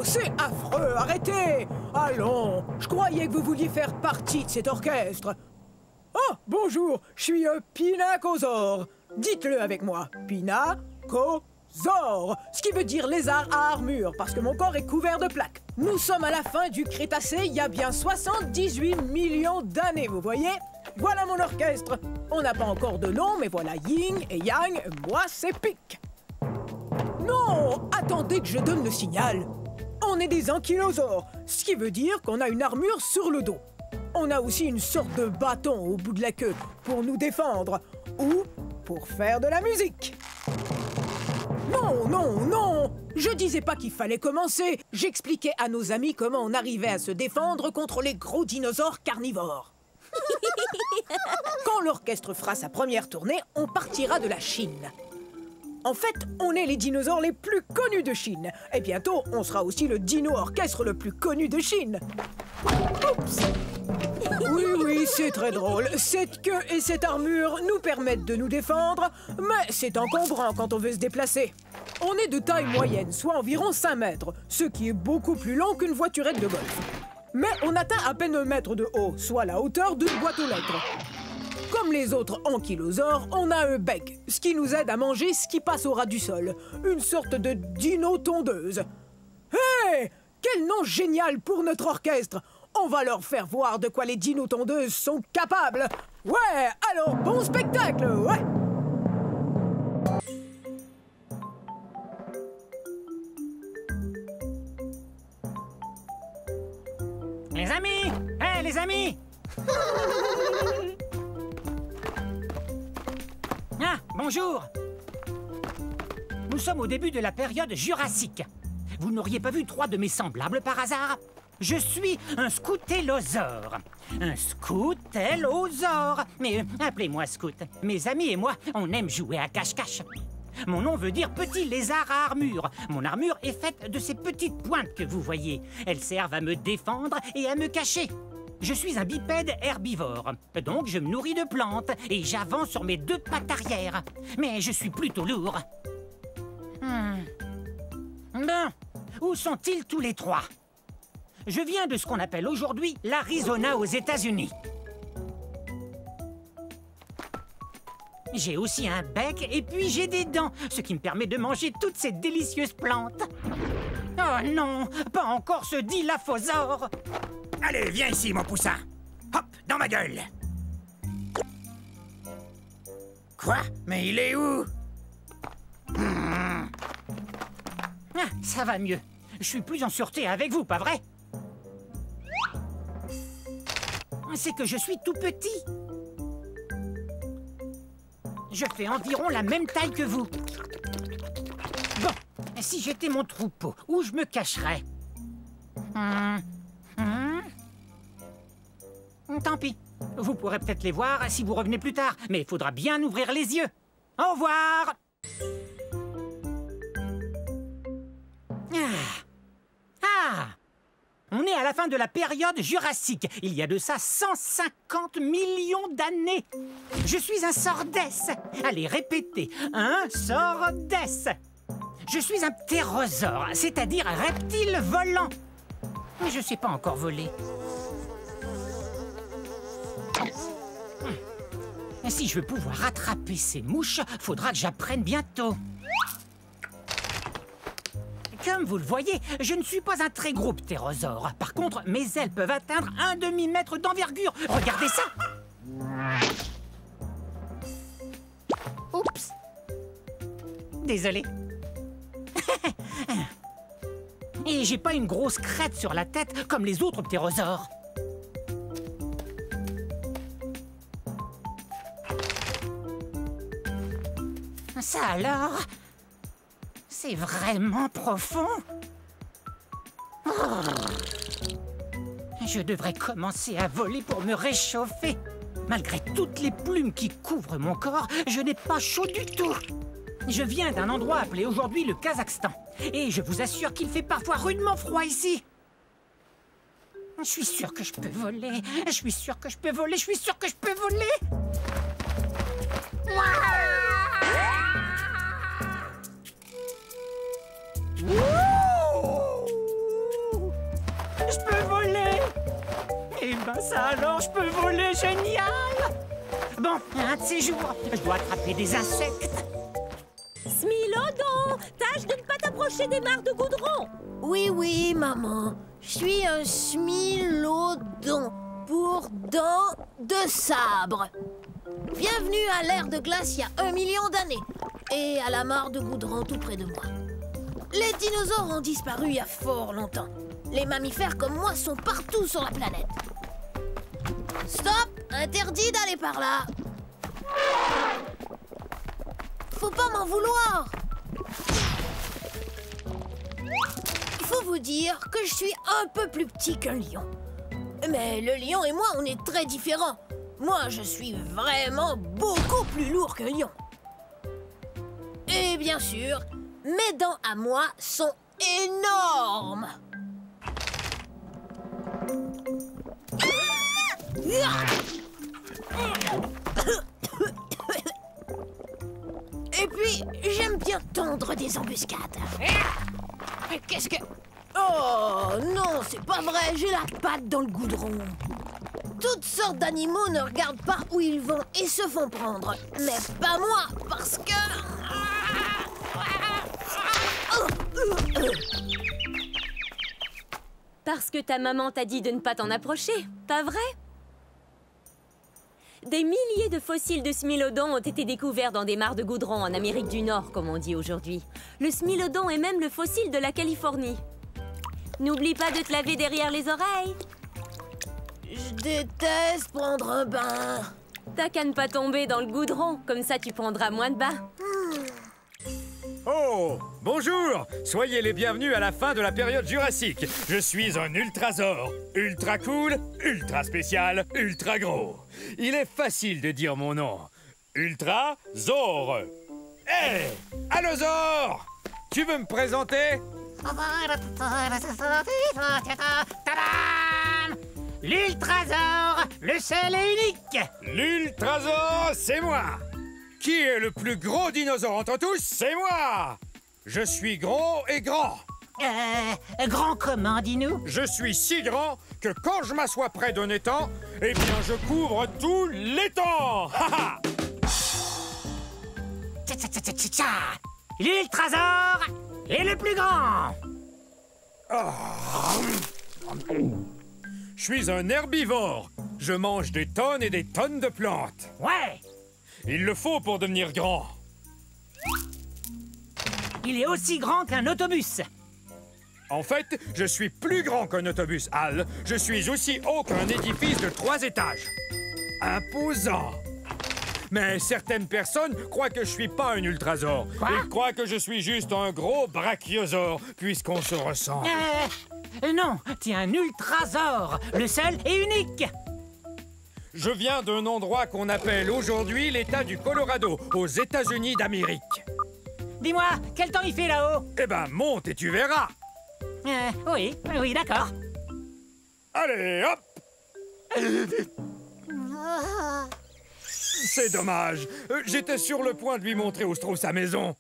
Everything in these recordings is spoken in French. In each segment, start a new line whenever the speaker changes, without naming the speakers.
C'est affreux, arrêtez! Allons, je croyais que vous vouliez faire partie de cet orchestre. Oh, bonjour, je suis Pinacosaure. Dites-le avec moi, Pinacosaure, ce qui veut dire lézard à armure, parce que mon corps est couvert de plaques. Nous sommes à la fin du Crétacé, il y a bien 78 millions d'années, vous voyez? Voilà mon orchestre. On n'a pas encore de nom, mais voilà Yin et Yang, moi c'est Pic. Non, attendez que je donne le signal. On est des ankylosaures, ce qui veut dire qu'on a une armure sur le dos. On a aussi une sorte de bâton au bout de la queue pour nous défendre ou pour faire de la musique. Non, non, non! Je disais pas qu'il fallait commencer. J'expliquais à nos amis comment on arrivait à se défendre contre les gros dinosaures carnivores. Quand l'orchestre fera sa première tournée, on partira de la Chine. En fait, on est les dinosaures les plus connus de Chine. Et bientôt, on sera aussi le dino-orchestre le plus connu de Chine. Oups! Oui, oui, c'est très drôle. Cette queue et cette armure nous permettent de nous défendre, mais c'est encombrant quand on veut se déplacer. On est de taille moyenne, soit environ 5 mètres, ce qui est beaucoup plus long qu'une voiturette de golf. Mais on atteint à peine 1 mètre de haut, soit la hauteur d'une boîte aux lettres. Comme les autres ankylosaures, on a un bec, ce qui nous aide à manger ce qui passe au ras du sol. Une sorte de dino-tondeuse. Hé! Quel nom génial pour notre orchestre! On va leur faire voir de quoi les dino-tondeuses sont capables. Ouais, alors bon spectacle, ouais!
Les amis! Hé, les amis! Ah, bonjour! Nous sommes au début de la période jurassique. Vous n'auriez pas vu 3 de mes semblables par hasard? Je suis un scoutellosaure. Un scoutellosaure. Mais appelez-moi Scout. Mes amis et moi, on aime jouer à cache-cache. Mon nom veut dire petit lézard à armure. Mon armure est faite de ces petites pointes que vous voyez. Elles servent à me défendre et à me cacher. Je suis un bipède herbivore, donc je me nourris de plantes et j'avance sur mes 2 pattes arrière. Mais je suis plutôt lourd. Bon, où sont-ils tous les 3? Je viens de ce qu'on appelle aujourd'hui l'Arizona aux États-Unis. J'ai aussi un bec et puis j'ai des dents, ce qui me permet de manger toutes ces délicieuses plantes. Oh non, pas encore ce dilaphosaure!
Allez, viens ici, mon poussin. Hop, dans ma gueule. Quoi? Mais il est où?
Ah, ça va mieux. Je suis plus en sûreté avec vous, pas vrai? C'est que je suis tout petit. Je fais environ la même taille que vous. Bon, si j'étais mon troupeau, où je me cacherais? Tant pis. Vous pourrez peut-être les voir si vous revenez plus tard, mais il faudra bien ouvrir les yeux. Au revoir! On est à la fin de la période jurassique. Il y a de ça 150 millions d'années. Je suis un sordès. Allez, répétez. Un sordès. Je suis un ptérosaure, c'est-à-dire un reptile volant. Mais je sais pas encore voler. Si je veux pouvoir attraper ces mouches, faudra que j'apprenne bientôt. Comme vous le voyez, je ne suis pas un très gros ptérosaure. Par contre, mes ailes peuvent atteindre 1 demi-mètre d'envergure. Regardez ça! Oups! Désolé. Et j'ai pas une grosse crête sur la tête comme les autres ptérosaures. Ça alors? C'est vraiment profond. Oh. Je devrais commencer à voler pour me réchauffer. Malgré toutes les plumes qui couvrent mon corps, je n'ai pas chaud du tout. Je viens d'un endroit appelé aujourd'hui le Kazakhstan. Et je vous assure qu'il fait parfois rudement froid ici. Je suis sûr que je peux voler. Je suis sûr que je peux voler. Je suis sûr que je peux voler. Ça alors, je peux voler, génial! Bon, un de ces jours, je dois attraper des insectes.
Smilodon, tâche de ne pas t'approcher des mares de goudron.
Oui, oui, maman. Je suis un Smilodon pour dents de sabre. Bienvenue à l'ère de glace il y a 1 million d'années. Et à la mare de goudron tout près de moi. Les dinosaures ont disparu il y a fort longtemps. Les mammifères comme moi sont partout sur la planète. Stop! Interdit d'aller par là. Faut pas m'en vouloir. Il faut vous dire que je suis un peu plus petit qu'un lion. Mais le lion et moi, on est très différents. Moi, je suis vraiment beaucoup plus lourd qu'un lion. Et bien sûr, mes dents à moi sont énormes. Et puis, j'aime bien tondre des embuscades. Qu'est-ce que... Oh, non, c'est pas vrai, j'ai la patte dans le goudron. Toutes sortes d'animaux ne regardent pas où ils vont et se font prendre. Mais pas moi, parce que...
Parce que ta maman t'a dit de ne pas t'en approcher, pas vrai? Des milliers de fossiles de Smilodon ont été découverts dans des mares de goudron en Amérique du Nord, comme on dit aujourd'hui. Le Smilodon est même le fossile de la Californie. N'oublie pas de te laver derrière les oreilles.
Je déteste prendre un bain.
T'as qu'à ne pas tomber dans le goudron, comme ça tu prendras moins de bains.
Oh, bonjour! Soyez les bienvenus à la fin de la période jurassique. Je suis un ultrasaure. Ultra cool, ultra spécial, ultra gros. Il est facile de dire mon nom. Ultrasaure. Hé! Allosaure! Tu veux me présenter?
Tadam! L'ultrasaure, le seul et unique!
L'ultrasaure, c'est moi! Qui est le plus gros dinosaure entre tous? C'est moi! Je suis gros et grand.
Grand comment, dis-nous?
Je suis si grand que quand je m'assois près d'un étang, eh bien je couvre tout l'étang! Ha ha!
L'ultrasaure est le plus grand!
Je suis un herbivore. Je mange des tonnes et des tonnes de plantes.
Ouais!
Il le faut pour devenir grand.
Il est aussi grand qu'un autobus.
En fait, je suis plus grand qu'un autobus, Al. Je suis aussi haut qu'un édifice de 3 étages. Imposant. Mais certaines personnes croient que je suis pas un ultrasaure.
Quoi?
Ils croient que je suis juste un gros brachiosaure, puisqu'on se ressemble.
Non, t'es un ultrasaure, le seul et unique.
Je viens d'un endroit qu'on appelle aujourd'hui l'État du Colorado, aux États-Unis d'Amérique.
Dis-moi, quel temps il fait là-haut?
Eh ben, monte et tu verras.
Oui, d'accord.
Allez, hop! C'est dommage. J'étais sur le point de lui montrer où se trouve sa maison.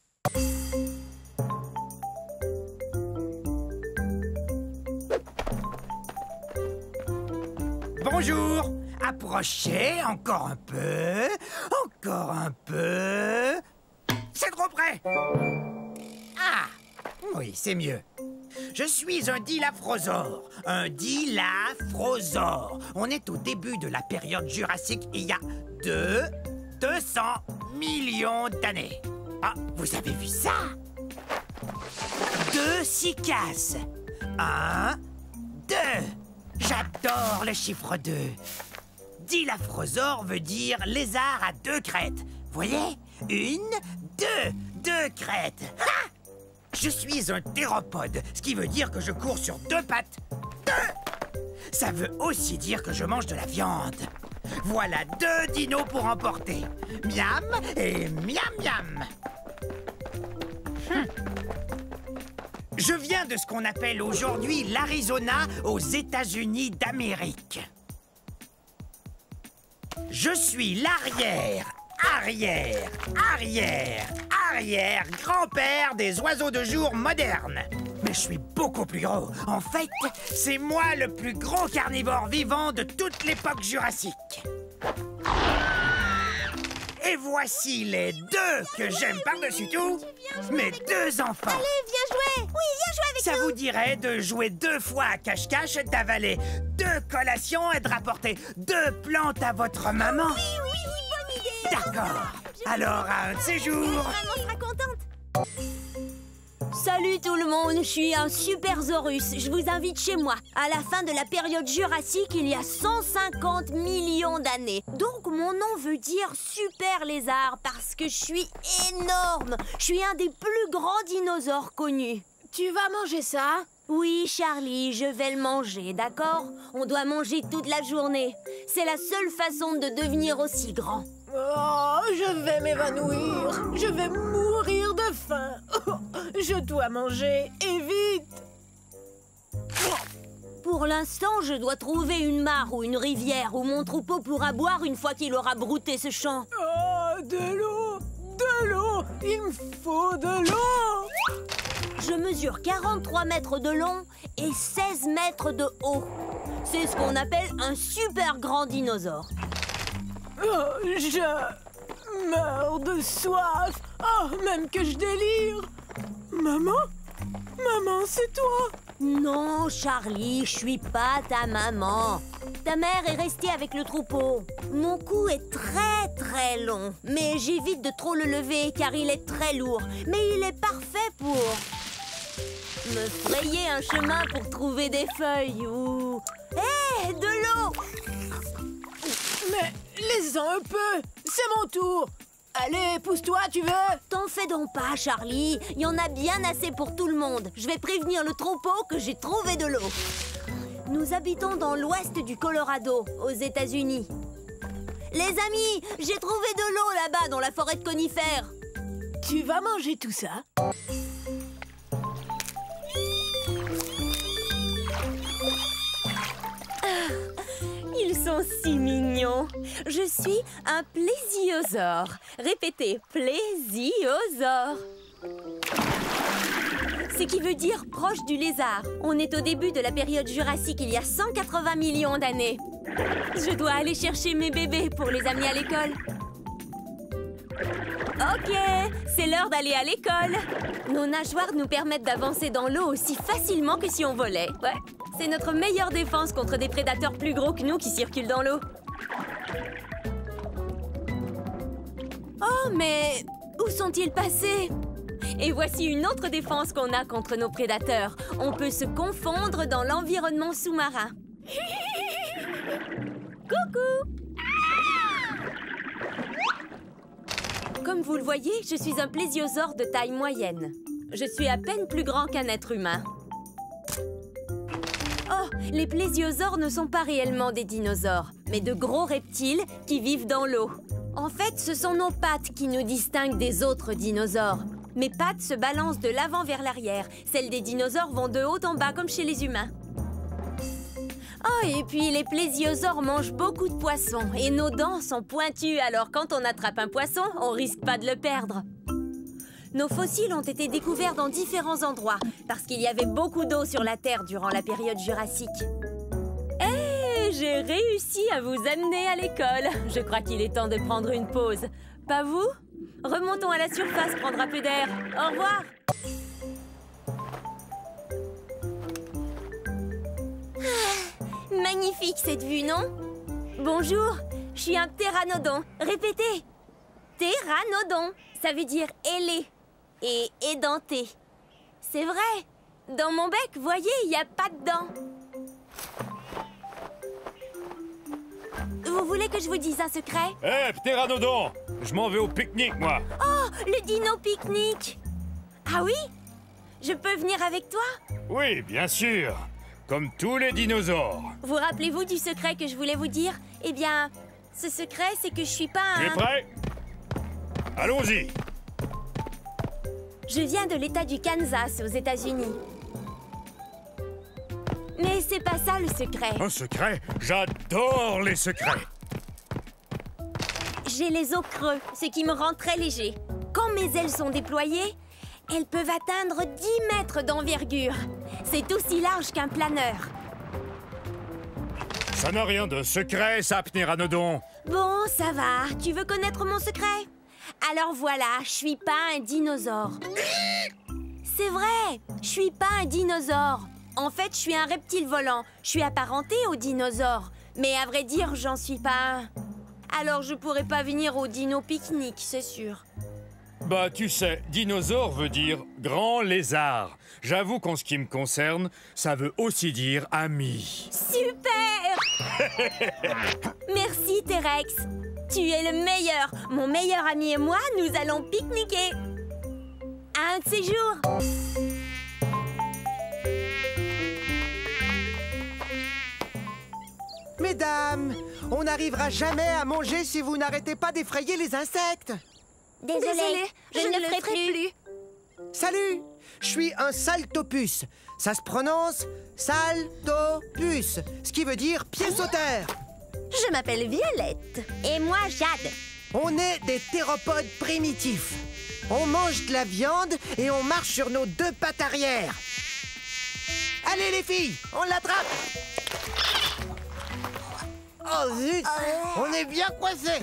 Bonjour. Approchez encore un peu. Encore un peu. C'est trop près. Ah, oui, c'est mieux. Je suis un dilaphrosore. Un dilaphrosore. On est au début de la période jurassique il y a 200 millions d'années. Ah, vous avez vu ça? 2 cicasses. 1, 2. J'adore le chiffre 2. Dilaphrosore veut dire lézard à 2 crêtes. Voyez? 1, 2. 2 crêtes. Ha! Je suis un théropode, ce qui veut dire que je cours sur 2 pattes. 2! Ça veut aussi dire que je mange de la viande. Voilà 2 dinos pour emporter. Miam et miam miam. Je viens de ce qu'on appelle aujourd'hui l'Arizona aux États-Unis d'Amérique. Je suis l'arrière grand-père des oiseaux de jour modernes. Mais je suis beaucoup plus gros. En fait, c'est moi le plus gros carnivore vivant de toute l'époque jurassique. Et voici les deux que j'aime par-dessus tout, mes deux enfants.
Allez, viens jouer. Oui, viens jouer avec
Ça
nous.
vous dirait de jouer 2 fois à cache-cache, d'avaler 2 collations et de rapporter 2 plantes à votre maman?
Oui, bonne idée.
D'accord. Alors, à un de ces jours...
Maman sera contente.
Salut tout le monde, je suis un Supersaurus. Je vous invite chez moi. À la fin de la période jurassique, il y a 150 millions d'années. Donc mon nom veut dire super lézard parce que je suis énorme. Je suis un des plus grands dinosaures connus.
Tu vas manger ça?
Oui, Charlie, je vais le manger, d'accord? On doit manger toute la journée. C'est la seule façon de devenir aussi grand.
Oh, je vais m'évanouir. Je vais mourir de faim. Oh, je dois manger et vite.
Pour l'instant, je dois trouver une mare ou une rivière où mon troupeau pourra boire une fois qu'il aura brouté ce champ.
Oh, de l'eau. De l'eau. Il me faut de l'eau.
Je mesure 43 mètres de long et 16 mètres de haut. C'est ce qu'on appelle un super grand dinosaure.
Oh, je meurs de soif. Oh, même que je délire. Maman? Maman, c'est toi?
Non, Charlie, je suis pas ta maman. Ta mère est restée avec le troupeau. Mon cou est très long, mais j'évite de trop le lever car il est très lourd. Mais il est parfait pour me frayer un chemin pour trouver des feuilles ou... Hé, de l'eau!
Mais laisse-en un peu. C'est mon tour. Allez, pousse-toi, tu veux?
T'en fais donc pas, Charlie. Il y en a bien assez pour tout le monde. Je vais prévenir le troupeau que j'ai trouvé de l'eau. Nous habitons dans l'ouest du Colorado, aux États-Unis. Les amis, j'ai trouvé de l'eau là-bas dans la forêt de conifères.
Tu vas manger tout ça?
Ils sont si mignons. Je suis un plésiosaure. Répétez, plésiosaure. Ce qui veut dire proche du lézard. On est au début de la période jurassique, il y a 180 millions d'années. Je dois aller chercher mes bébés pour les amener à l'école. Ok, c'est l'heure d'aller à l'école. Nos nageoires nous permettent d'avancer dans l'eau aussi facilement que si on volait. Ouais, c'est notre meilleure défense contre des prédateurs plus gros que nous qui circulent dans l'eau. Oh, mais où sont-ils passés? Et voici une autre défense qu'on a contre nos prédateurs. On peut se confondre dans l'environnement sous-marin. Coucou! Comme vous le voyez, je suis un plésiosaure de taille moyenne. Je suis à peine plus grand qu'un être humain. Oh, les plésiosaures ne sont pas réellement des dinosaures, mais de gros reptiles qui vivent dans l'eau. En fait, ce sont nos pattes qui nous distinguent des autres dinosaures. Mes pattes se balancent de l'avant vers l'arrière. Celles des dinosaures vont de haut en bas, comme chez les humains. Oh, et puis les plésiosaures mangent beaucoup de poissons. Et nos dents sont pointues, alors quand on attrape un poisson, on risque pas de le perdre. Nos fossiles ont été découverts dans différents endroits, parce qu'il y avait beaucoup d'eau sur la Terre durant la période jurassique. Et j'ai réussi à vous amener à l'école. Je crois qu'il est temps de prendre une pause. Pas vous? Remontons à la surface, prendre un peu d'air. Au revoir. Magnifique cette vue, non? Bonjour, je suis un ptéranodon. Répétez. Ptéranodon, ça veut dire ailé et édenté. C'est vrai. Dans mon bec, voyez, il n'y a pas de dents. Vous voulez que je vous dise un secret?
Hé, ptéranodon! Je m'en vais au pique-nique, moi!
Oh, le dino pique-nique! Ah oui? Je peux venir avec toi?
Oui, bien sûr! Comme tous les dinosaures!
Vous rappelez-vous du secret que je voulais vous dire? Eh bien, ce secret, c'est que je suis pas un...
Tu es prêt? Allons-y!
Je viens de l'État du Kansas, aux États-Unis. Mais c'est pas ça le secret.
Un secret? J'adore les secrets!
J'ai les os creux, ce qui me rend très léger. Quand mes ailes sont déployées, Elles peuvent atteindre 10 mètres d'envergure. C'est aussi large qu'un planeur.
Ça n'a rien de secret, ça, Pteranodon.
Bon, ça va. Tu veux connaître mon secret? Alors voilà, je suis pas un dinosaure. C'est vrai, je suis pas un dinosaure. En fait, je suis un reptile volant. Je suis apparenté aux dinosaures. Mais à vrai dire, j'en suis pas un. Alors je pourrais pas venir au dino pique-nique, c'est sûr.
Bah, tu sais, dinosaure veut dire grand lézard. J'avoue qu'en ce qui me concerne, ça veut aussi dire ami.
Super! Merci, T-Rex. Tu es le meilleur. Mon meilleur ami et moi, nous allons pique-niquer. Un de ces jours.
Mesdames, on n'arrivera jamais à manger si vous n'arrêtez pas d'effrayer les insectes.
Désolée, je ne le ferai plus.
Salut, je suis un saltopus. Ça se prononce saltopus, ce qui veut dire pied sauteur.
Je m'appelle Violette.
Et moi, Jade.
On est des théropodes primitifs. On mange de la viande et on marche sur nos deux pattes arrière. Allez les filles, on l'attrape. Oh zut, on est bien coincés.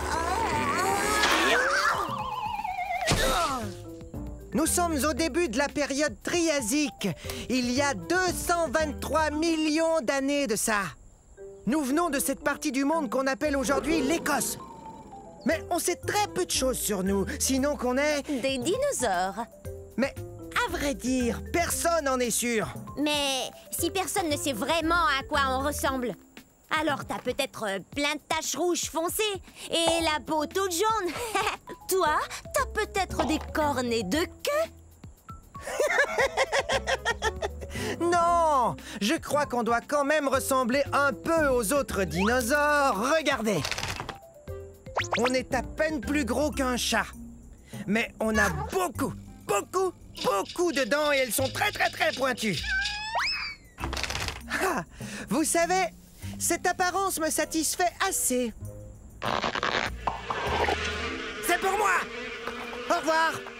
Nous sommes au début de la période Triasique, il y a 223 millions d'années de ça. Nous venons de cette partie du monde qu'on appelle aujourd'hui l'Écosse. Mais on sait très peu de choses sur nous, sinon qu'on est...
Des dinosaures.
Mais à vrai dire, personne n'en est sûr.
Mais si personne ne sait vraiment à quoi on ressemble, alors t'as peut-être plein de taches rouges foncées et la peau toute jaune.
Toi, t'as peut-être des cornets de queue.
Non, je crois qu'on doit quand même ressembler un peu aux autres dinosaures. Regardez. On est à peine plus gros qu'un chat. Mais on a beaucoup de dents et elles sont très pointues. Ah, vous savez, cette apparence me satisfait assez. C'est pour moi. Au revoir.